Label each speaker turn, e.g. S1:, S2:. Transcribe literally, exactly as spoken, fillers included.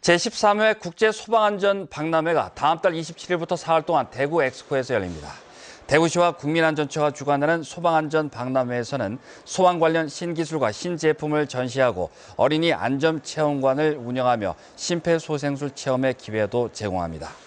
S1: 제십삼 회 국제소방안전 박람회가 다음 달 이십칠 일부터 사흘 동안 대구 엑스포에서 열립니다. 대구시와 국민안전처가 주관하는 소방안전 박람회에서는 소방 관련 신기술과 신제품을 전시하고 어린이 안전체험관을 운영하며 심폐소생술 체험의 기회도 제공합니다.